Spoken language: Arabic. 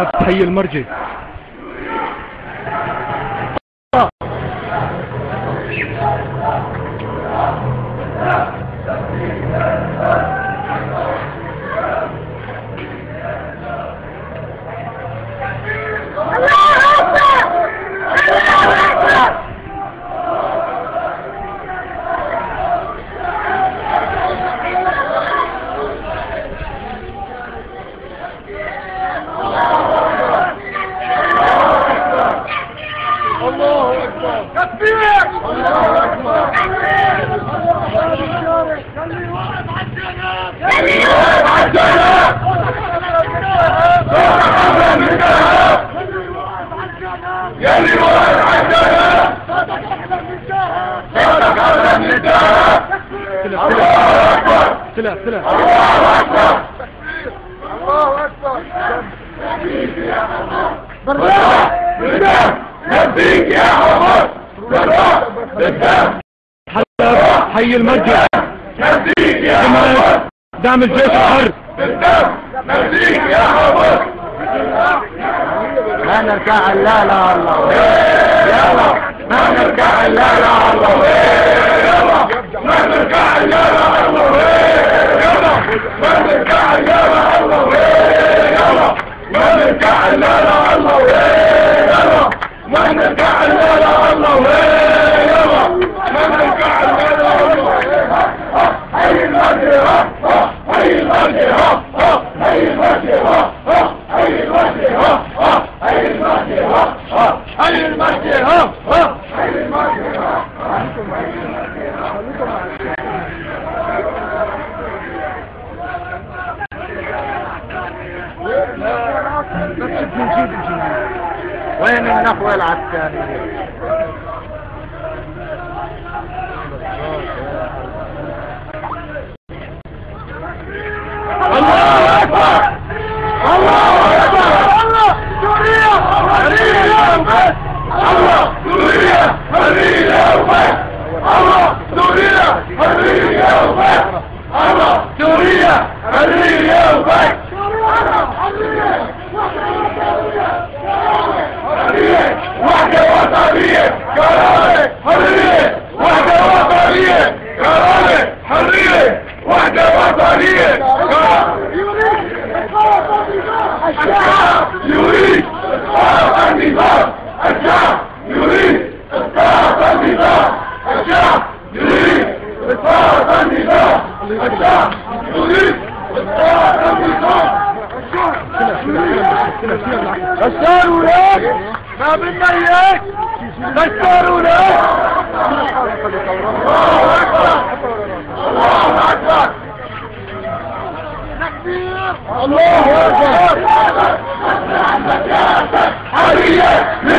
نفس حي المرجي. يلي واقف عالجنة صوتك احلى من الجاهل صوتك احلى من الجاهل. الله اكبر سلاح سلاح الله اكبر الله اكبر. نبيك يا حمار بالله بالدم نبيك يا حمار بالله بالدم. حي المرجي نبيك يا حمار دعم الجيش الحر بالدم نبيك يا حمار. ما نركع الا لا الله يلا ما نركع الا لا الله يلا ما نركع الا لا الله يلا ما نركع الا لا الله يلا ما نركع الا لا الله يلا ما نركع الا لا الله يلا ما نركع الا لا الله. حي المجد حي المجد حي المجد حي المجد حي المجد حي المجد حي المجد. وين النخوة العسكرية؟ الله أكبر الله أكبر. الله سوريا حرية وبس. الله سوريا حرية وبس. الله سوريا حرية وبس. الله سوريا حرية وبس. حرية وحدة وطنية كرامة حرية وحدة وطنية كرامة حرية وحدة وطنية كرامة. الشعب يريد إسقاط النظام. الشعب يريد إسقاط النظام. الشعب يريد إسقاط النظام. الشعب يريد إسقاط النظام. بشروا لك ما بدنا اياك بشروا لك. الله أكبر الله أكبر الله أكبر. حرية